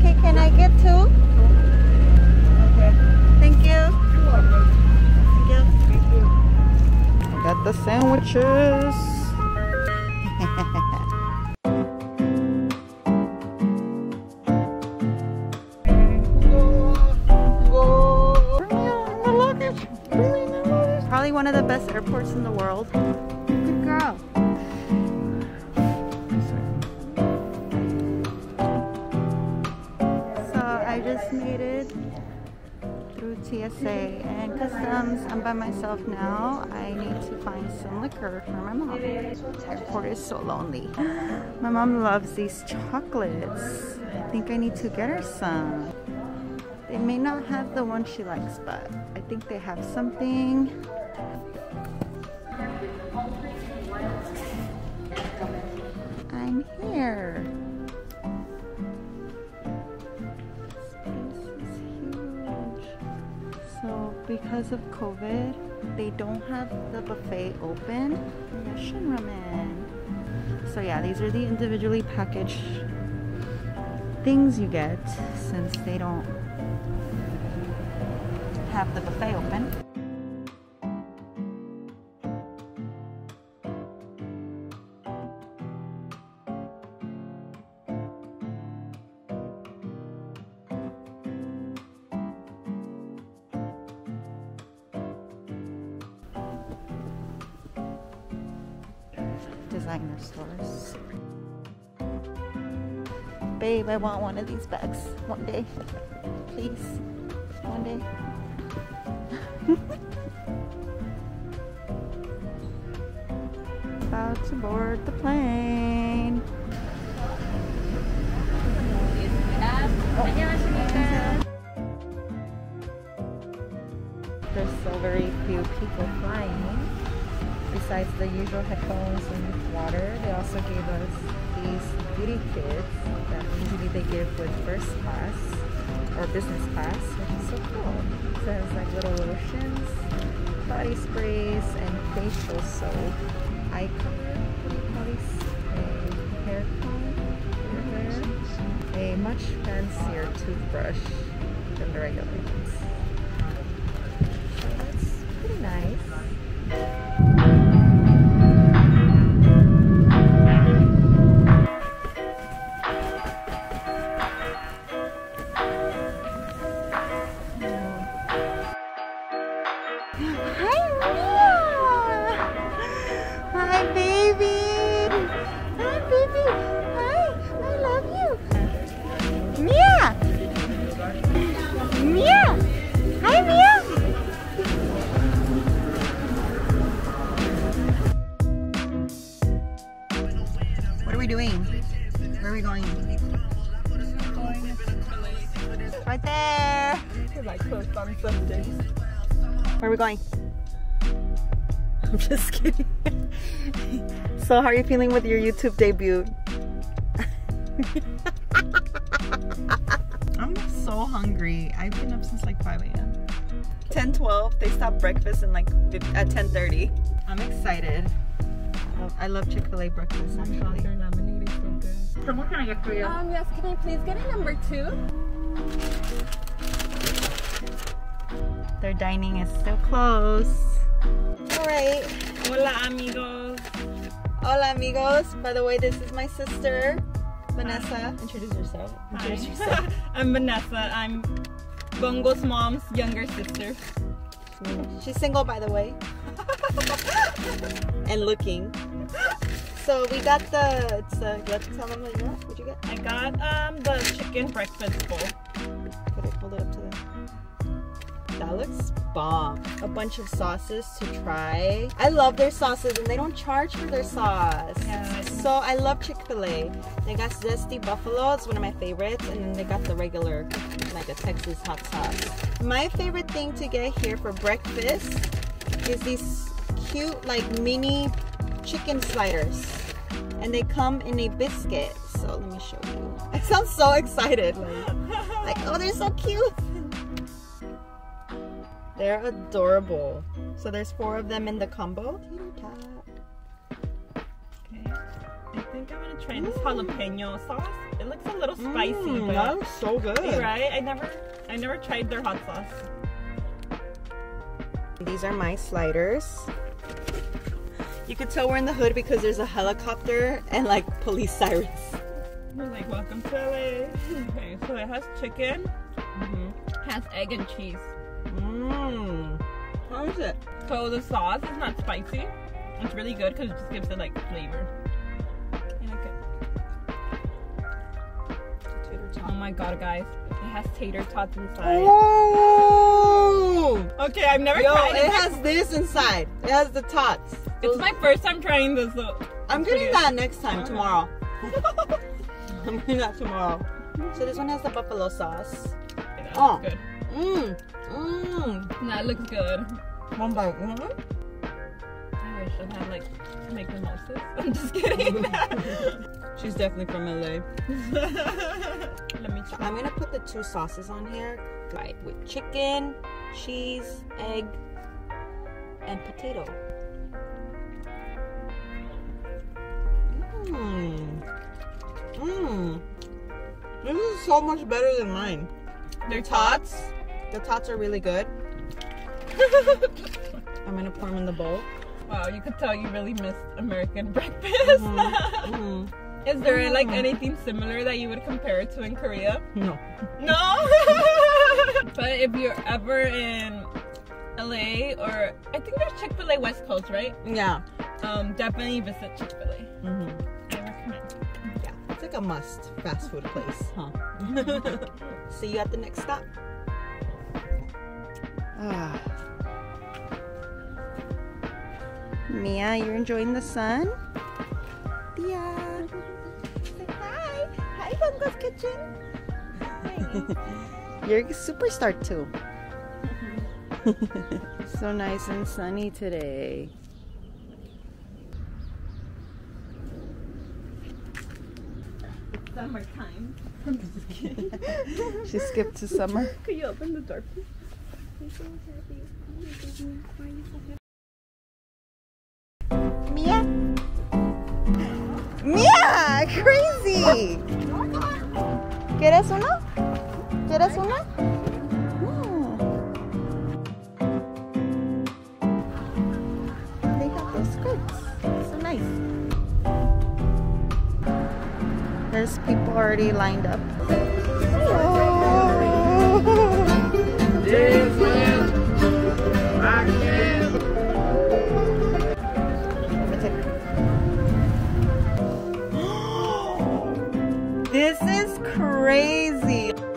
Okay, can I get 2? Okay. Thank you. Thank you. Thank you. I got the sandwiches. Probably one of the best airports in the world. Good girl. So I just made it through TSA and customs. I'm by myself now. I need to find some liquor for my mom. This airport is so lonely. My mom loves these chocolates. I think I need to get her some. They may not have the one she likes, but I think they have something. I'm here. This is huge. So because of COVID, they don't have the buffet open. Russian ramen. So yeah, these are the individually packaged things you get since they don't have the buffet open. Designer stores. Babe, I want one of these bags one day. Please. One day. About to board the plane. There's so very few people flying. Besides the usual headphones and water, they also gave us these beauty kits that usually they give with first class or business class, which is so cool. So it has like little lotions, body sprays, and facial soap, eye cover, body spray, hair comb for your hair, a much fancier toothbrush than the regular ones. So that's pretty nice. Where are we going? Right there. It's like closed on Sundays. Where are we going? I'm just kidding. So how are you feeling with your YouTube debut? I'm so hungry. I've been up since like 5 a.m. 10:12. They stopped breakfast and like at 10:30. I'm excited. I love Chick-fil-A breakfast actually. They're nominated so good. So what can I get for you? Yes, can I please get a number 2? Their dining is still closed. Alright. Hola amigos. Hola amigos. By the way, this is my sister, Vanessa. Introduce yourself. Introduce yourself. I'm Vanessa. I'm Bongo's mom's younger sister. She's single, by the way. And looking. So we got the, let's tell them what you got. What'd you get? I got the chicken breakfast bowl. Hold it up to them. That looks bomb. A bunch of sauces to try. I love their sauces and they don't charge for their sauce. Yeah, so I love Chick-fil-A. They got Zesty Buffalo, it's one of my favorites, and then they got the regular, like a Texas hot sauce. My favorite thing to get here for breakfast is these cute like mini chicken sliders, and they come in a biscuit. So let me show you. I sound so excited, like oh, they're so cute. They're adorable. So there's 4 of them in the combo. Okay. I think I'm gonna try this jalapeno sauce. It looks a little spicy, but that looks so good. right? I never tried their hot sauce. These are my sliders. You could tell we're in the hood because there's a helicopter and like police sirens. They're like, welcome to LA. Okay, so it has chicken, has egg and cheese. How is it? So the sauce is not spicy. It's really good because it just gives it like flavor. I like it. Oh my god, guys. It has tater tots inside. Oh! Okay, I've never tried it has this inside. It has the tots. It's my first time trying this though. I'm getting that next time, tomorrow. I'm getting that tomorrow. So this one has the buffalo sauce. Oh, good. That looks good. One bite. I wish I had like to make mimosas. I'm just kidding. She's definitely from LA. Let me try. I'm gonna put the 2 sauces on here, right? With chicken, cheese, egg, and potato. This is so much better than mine. Their tots. The tots are really good. I'm gonna pour them in the bowl. Wow, you could tell you really missed American breakfast. Is there like anything similar that you would compare it to in Korea? No. No? But if you're ever in LA, or I think there's Chick-fil-A West Coast, right? Yeah. Definitely visit Chick-fil-A. I recommend. Yeah, it's like a must fast food place, huh? See you at the next stop. Mia, you're enjoying the sun? Tia. Say hi. Hi, Bungo's Kitchen. You're a superstar too. So nice and sunny today. It's summertime. She skipped to summer. Could you open the door, please? Mia? Mia! Crazy! ¿Quieres uno? ¿Quieres uno? They have those skirts. So nice. There's people already lined up. This is crazy.